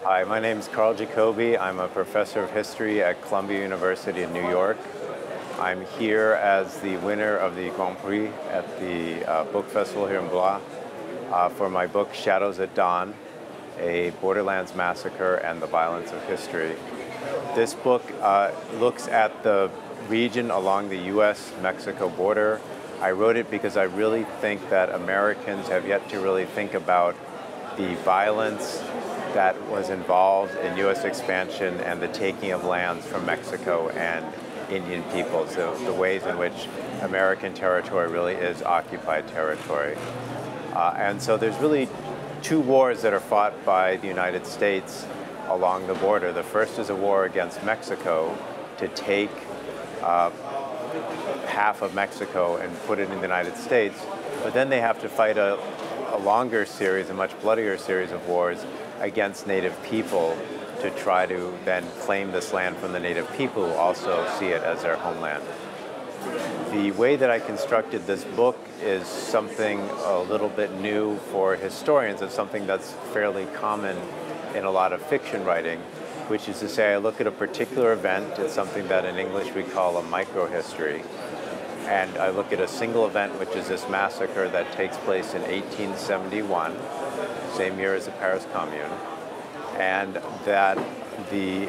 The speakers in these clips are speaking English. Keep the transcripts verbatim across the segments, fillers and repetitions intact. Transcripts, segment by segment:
Hi, my name is Carl Jacobi. I'm a professor of history at Columbia University in New York. I'm here as the winner of the Grand Prix at the uh, book festival here in Blois uh, for my book Shadows at Dawn, a Borderlands Massacre and the Violence of History. This book uh, looks at the region along the U S Mexico border. I wrote it because I really think that Americans have yet to really think about the violence that was involved in U S expansion and the taking of lands from Mexico and Indian peoples, the, the ways in which American territory really is occupied territory. Uh, and so there's really two wars that are fought by the United States along the border. The first is a war against Mexico to take uh, half of Mexico and put it in the United States, but then they have to fight a, a longer series, a much bloodier series of wars against native people to try to then claim this land from the native people who also see it as their homeland. The way that I constructed this book is something a little bit new for historians. It's something that's fairly common in a lot of fiction writing, which is to say I look at a particular event. It's something that in English we call a microhistory. And I look at a single event, which is this massacre that takes place in eighteen seventy-one, same year as the Paris Commune, and that the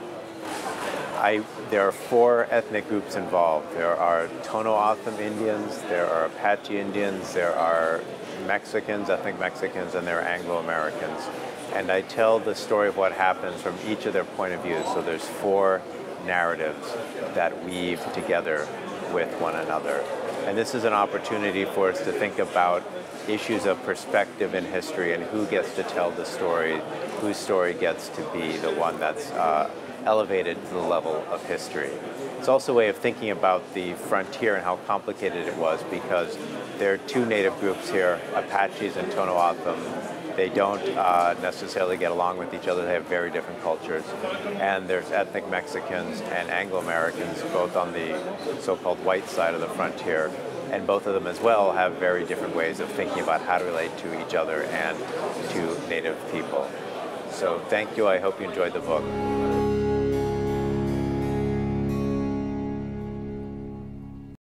I, there are four ethnic groups involved. There are Tono O'odham Indians, there are Apache Indians, there are Mexicans, ethnic Mexicans, and there are Anglo-Americans. And I tell the story of what happens from each of their point of views. So there's four narratives that weave together with one another. And this is an opportunity for us to think about issues of perspective in history and who gets to tell the story, whose story gets to be the one that's uh, elevated to the level of history. It's also a way of thinking about the frontier and how complicated it was, because there are two native groups here, Apaches and Tono O'odham. They don't uh, necessarily get along with each other. They have very different cultures. And there's ethnic Mexicans and Anglo-Americans, both on the so-called white side of the frontier. And both of them as well have very different ways of thinking about how to relate to each other and to native people. So thank you. I hope you enjoyed the book.